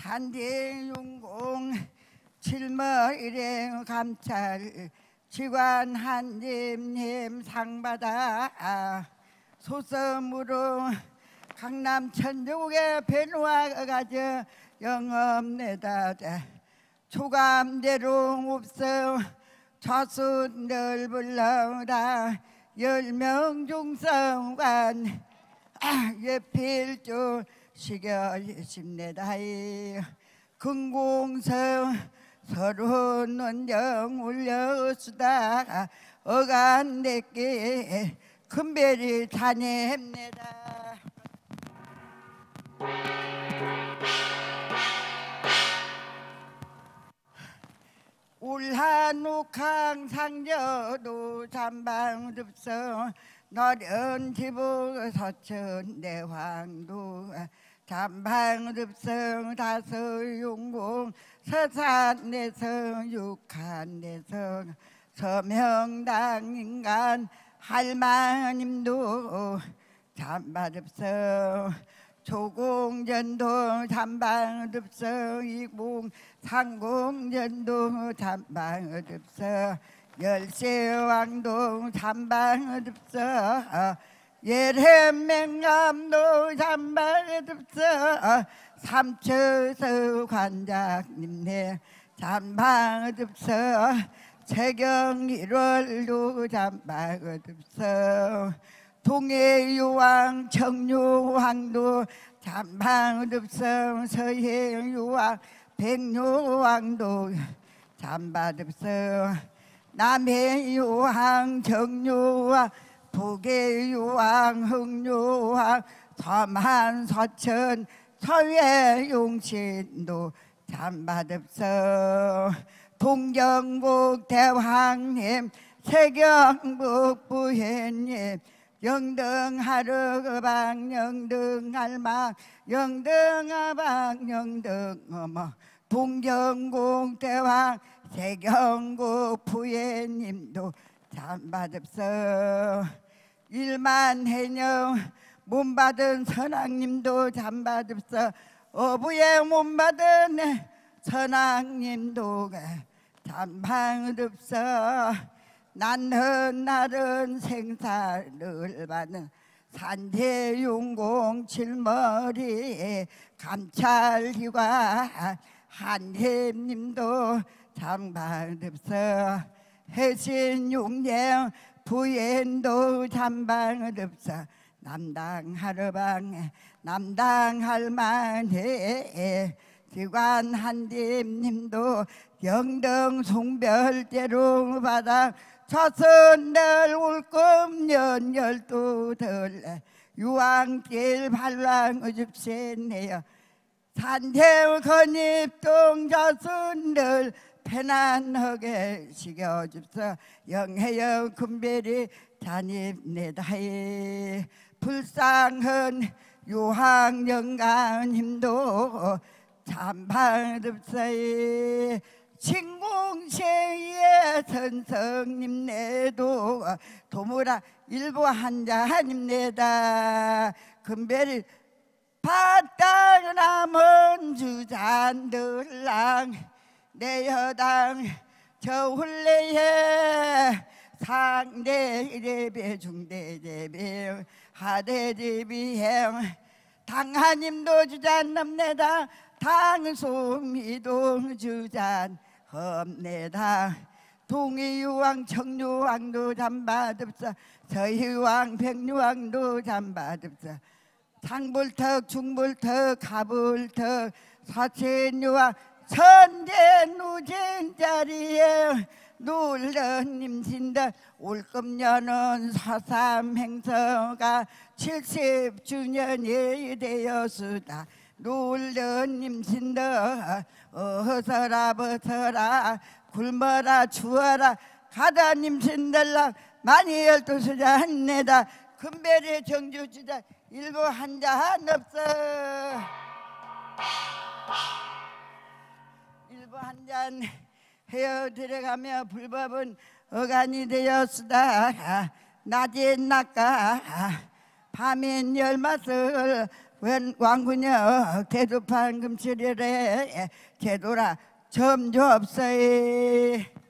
한대윤공 칠머일행 감찰 지관 한림님 상받아 소섬으로 강남 천족에 변화가 가져 영업내다 초감대로 없어 좌순들 불러라 10명 중성관 예필조 시결십니다. 금공성 서로 논정 울려수다 어간내께 큰별이 다닙니다. 울한욱항 상저도 잠방듭서 너련 지부 서천 내황도 잠방듭성 다서용공 서산내성 육한내성 서명당 인간 할마님도 잠바듭성 조공전도 잠방듭성 이공 상공전도 잠방듭성 열세왕도 잠방듭성 예렘맹감도 잠방듭성 삼처서 관장님네 잠방듭성 세경 1월도 잠방듭성 동해유왕 청유왕도 잠방듭성 서해유왕 백유왕도 잠방듭성 남해유왕 정유왕 북해유왕 흥유왕 섬한 서천 서해용신도 잠방듭성 동정국 대왕님 세경북 부회님 영등하르방 영등할망 영등하방 영등어머 동정국 대왕 세경국 부회님도 잠받읍서 일만해녕 몸받은 선왕님도 잠받읍서 어부에 몸받은 선왕님도 잠받읍서 난흔 날은 생사를 받는 산재용공 칠머리 감찰기관 한혜님도 잠방듭서 해신용령 부인도 잠방듭서 남당하르방 남당할만해 기관 한림님도 영등 송별제로 받아 첫선날 울금년 12들 유황길 발랑 줍세네요 산재우 건입동 저순들 편안하게 시켜줍서 영해여 금별이 잔입내다해 불쌍한 유황영감님도 잠방듭사에 신공세의 선성님네도 도무라 일부 한자님네다 금별이 바닥 남은 주잔들랑 내 여당 저 훌레에 상대제비 중대제비 하대제비행 당하님도 주잔 넘내다 당소미도 주잔 험내다 동해유왕 청유왕도 잠받읍사 서해유왕 백유왕도 잠받읍사 상불턱 중불턱 가불턱 사천유왕 천재 누진 자리에 놀던 임신들 올금년은 서삼행서가 70주년이 되었으다 놀던 임신들 어서라 벗어라 굶어라 추워라 가다 임신들랑 많이 12수자 한내다 금별의 정주주자 일부 한자 없어 일부 한잔 헤어 들어가며 불법은 어간이 되었으다 낮엔 낙가 밤엔 열맛을 왕군여 개두판 금칠일에 제도라 점주 없어이